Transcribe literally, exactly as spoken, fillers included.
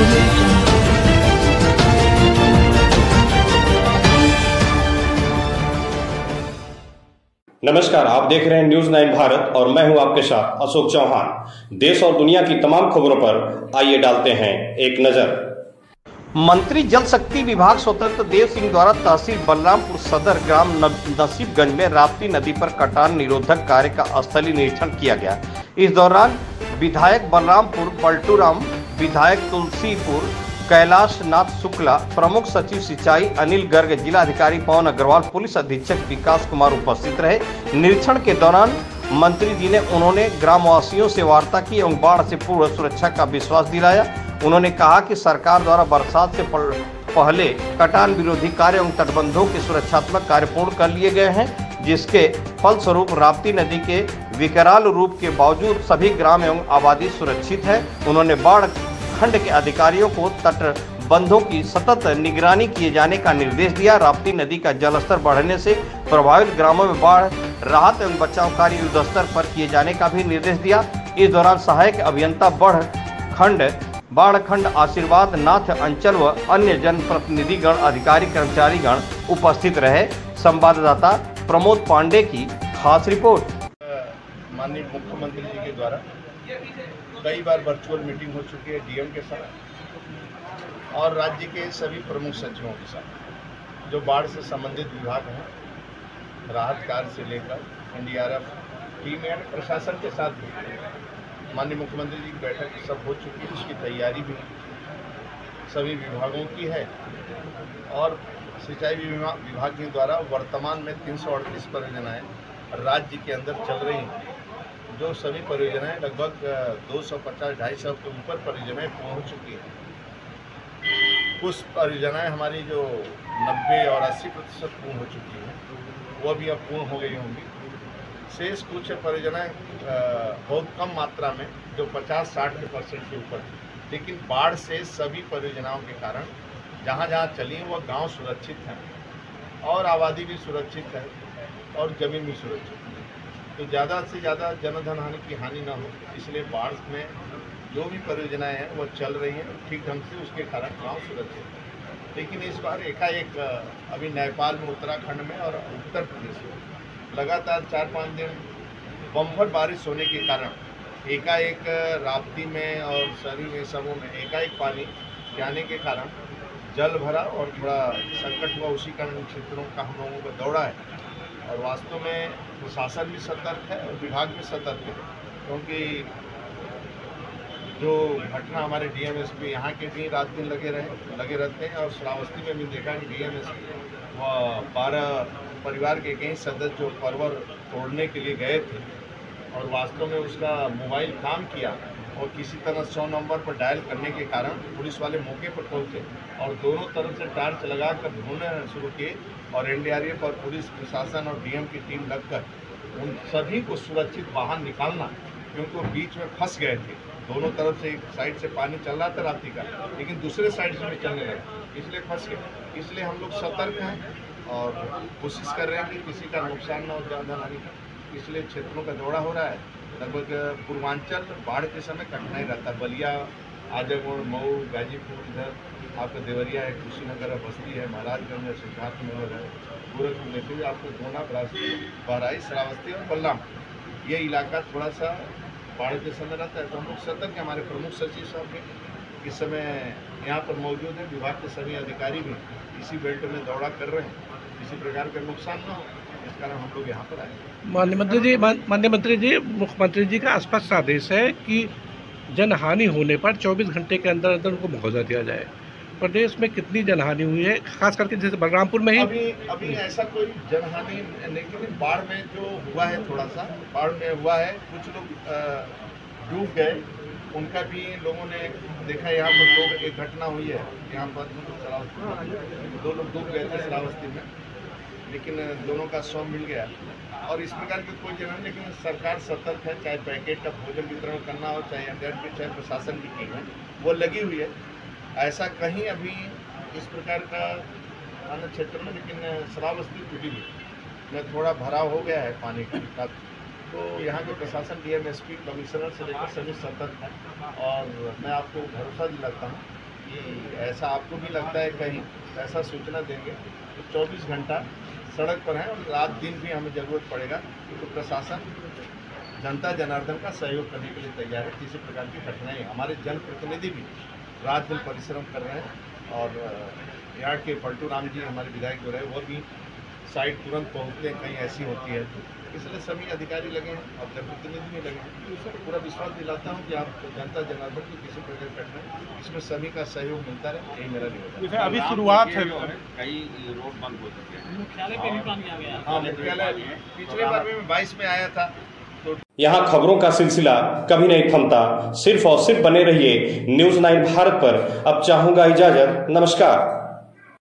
नमस्कार, आप देख रहे हैं न्यूज नाइन भारत और मैं हूं आपके साथ अशोक चौहान। देश और दुनिया की तमाम खबरों पर आइए डालते हैं एक नजर। मंत्री जल शक्ति विभाग स्वतंत्र देव सिंह द्वारा तहसील बलरामपुर सदर ग्राम नसीबगंज में राप्ती नदी पर कटान निरोधक कार्य का स्थलीय निरीक्षण किया गया। इस दौरान विधायक बलरामपुर बल्टूराम, विधायक तुलसीपुर कैलाश नाथ शुक्ला, प्रमुख सचिव सिंचाई अनिल गर्ग, जिला अधिकारी पवन अग्रवाल, पुलिस अधीक्षक विकास कुमार उपस्थित रहे। निरीक्षण के दौरान मंत्री जी ने उन्होंने ग्रामवासियों से वार्ता की एवं बाढ़ से पूर्व सुरक्षा का विश्वास दिलाया। उन्होंने कहा कि सरकार द्वारा बरसात से पहले कटान विरोधी कार्य एवं तटबंधों के सुरक्षात्मक कार्य पूर्ण कर लिए गए हैं, जिसके फलस्वरूप राप्ती नदी के विकराल रूप के बावजूद सभी ग्राम एवं आबादी सुरक्षित है। उन्होंने बाढ़ खंड के अधिकारियों को तटबंधों की सतत निगरानी किए जाने का निर्देश दिया। राप्ती नदी का जलस्तर बढ़ने से प्रभावित ग्रामों में बाढ़ राहत एवं बचाव कार्य युद्ध स्तर पर किए जाने का भी निर्देश दिया। इस दौरान सहायक अभियंता बढ़ खंड बाढ़ खंड आशीर्वाद नाथ अंचल व अन्य जनप्रतिनिधिगण, अधिकारी, कर्मचारीगण उपस्थित रहे। संवाददाता प्रमोद पांडे की खास रिपोर्ट। माननीय मुख्यमंत्री जी के द्वारा कई बार वर्चुअल मीटिंग हो चुकी है डीएम के साथ और राज्य के सभी प्रमुख सचिवों के साथ, जो बाढ़ से संबंधित विभाग हैं, राहत कार्य से लेकर एनडीआरएफ टीम या प्रशासन के साथ भी माननीय मुख्यमंत्री जी की बैठक सब हो चुकी है। उसकी तैयारी भी सभी विभागों की है और सिंचाई विभाग के द्वारा वर्तमान में तीन सौ अड़तीस परियोजनाएँ राज्य के अंदर चल रही हैं, जो सभी परियोजनाएं लगभग दो सौ पचास ढाई सौ के ऊपर परियोजनाएं पूर्ण हो चुकी हैं। कुछ परियोजनाएं हमारी जो नब्बे और अस्सी प्रतिशत पूर्ण हो चुकी हैं, वो भी अब पूर्ण हो गई होंगी। शेष कुछ परियोजनाएं बहुत कम मात्रा में जो पचास साठ के परसेंट के ऊपर, लेकिन बाढ़ से सभी परियोजनाओं के कारण जहाँ जहाँ चली वह गाँव सुरक्षित हैं और आबादी भी सुरक्षित है और जमीन भी सुरक्षित है। तो ज़्यादा से ज़्यादा जनधन हानि की हानि न हो, इसलिए बाढ़ में जो भी परियोजनाएं हैं वो चल रही हैं ठीक ढंग से, उसके कारण गाँव सुरक्षित है। लेकिन इस बार एकाएक अभी नेपाल में, उत्तराखंड में और उत्तर प्रदेश में लगातार चार पाँच दिन बम्पर बारिश होने के कारण एकाएक राप्ती में और सरी में सबों में एकाएक पानी जाने के कारण जल भरा और थोड़ा संकट हुआ। उसी कारण क्षेत्रों का हम लोगों को दौड़ा है और वास्तव में प्रशासन भी सतर्क है और विभाग भी सतर्क है, क्योंकि जो घटना हमारे डीएमएसपी यहाँ के भी रात दिन लगे रहे लगे रहते हैं और श्रावस्ती में भी देखा कि डीएमएसपी वह बारह परिवार के कई सदस्य जो परवर तोड़ने के लिए गए थे और वास्तव में उसका मोबाइल काम किया और किसी तरह सौ नंबर पर डायल करने के कारण पुलिस वाले मौके पर पहुंचे और दोनों तरफ से टार्च लगाकर ढूंढना शुरू किए और एनडीआरएफ और पुलिस प्रशासन और डीएम की टीम लगकर उन सभी को सुरक्षित बाहर निकालना, क्योंकि वो बीच में फंस गए थे। दोनों तरफ से एक साइड से पानी चल रहा था राप्ती का, लेकिन दूसरे साइड से भी चलने लगा, इसलिए फंस गए। इसलिए हम लोग सतर्क हैं और कोशिश कर रहे हैं कि किसी का नुकसान न हो, ज़्यादा हानि का। इसलिए क्षेत्रों का दौरा हो रहा है। लगभग पूर्वांचल बाढ़ के समय कठिनाई रहता है। बलिया, आजमगढ़, मऊ, गाजीपुर, इधर आपका देवरिया है, कुशीनगर है, बस्ती है, महाराजगंज है, सिद्धार्थनगर है, गोरखपुर में फिर आपको गोना, बहराइच, श्रावस्ती और बलराम, ये इलाका थोड़ा सा बाढ़ के समय रहता है। तो हम लोग सतर्क हैं। हमारे प्रमुख सचिव साहब भी इस समय यहाँ पर मौजूद हैं। विभाग के सभी अधिकारी भी इसी बेल्ट में दौरा कर रहे हैं, किसी प्रकार का नुकसान न हो, इस कारण हम लोग यहाँ पर आए। माननीय मंत्री जी माननीय मंत्री जी मुख्यमंत्री जी का स्पष्ट आदेश है कि जनहानि होने पर चौबीस घंटे के अंदर अंदर उनको मुआवजा दिया जाए। प्रदेश में कितनी जनहानि हुई है, खास करके जैसे बलरामपुर में ही? अभी अभी ऐसा कोई जनहानि नहीं, लेकिन बाढ़ में जो हुआ है, थोड़ा सा बाढ़ में हुआ है, कुछ लोग डूब गए, उनका भी लोगों ने देखा। यहाँ पर लोग एक घटना हुई है, यहाँ पर दो लोग डूब गए थे श्रावस्ती में, लेकिन दोनों का शव मिल गया और इस प्रकार की कोई जगह नहीं। लेकिन सरकार सतर्क है, चाहे पैकेट का भोजन वितरण करना हो, चाहे एनडीआरएफ, चाहे प्रशासन की टीम है, वो लगी हुई है। ऐसा कहीं अभी इस प्रकार का अन्य क्षेत्र में, लेकिन श्रावस्ती टूटी भी में थोड़ा भराव हो गया है पानी का। तो यहाँ के प्रशासन, डीएम, एसपी, कमिश्नर से लेकर सभी सतर्क हैं और मैं आपको भरोसा दिलाता हूँ कि ऐसा आपको भी लगता है कहीं ऐसा सूचना देंगे तो चौबीस घंटा सड़क पर हैं और रात दिन भी हमें ज़रूरत पड़ेगा तो प्रशासन जनता जनार्दन का सहयोग करने के लिए तैयार है। किसी प्रकार की कठिनाई हमारे जनप्रतिनिधि भी रात दिन परिश्रम कर रहे हैं और यहाँ के पलटू राम जी हमारे विधायक जो रहे वो भी साइट तुरंत पहुँचते हैं कहीं ऐसी होती है, इसलिए सभी अधिकारी लगे हैं और जनप्रतिनिधि भी लगे हैं। तो उससे पूरा विश्वास दिलाता हूँ कि आप जनता जनार्दन की किसी प्रकार की कठिनाई इसमें सभी का सहयोग मिलता रहे, यही मेरा निवेदन है। अभी शुरुआत है, कई रोड बंद हो चुके हैं। मुख्यालय पे भी पानी आ गया। हाँ, मुख्यालय पिछले बार भी मैं बाईस में आया था तो यहाँ खबरों का सिलसिला कभी नहीं थमता। सिर्फ और सिर्फ बने रहिए न्यूज़ नाइन भारत पर। अब चाहूंगा इजाजत, नमस्कार।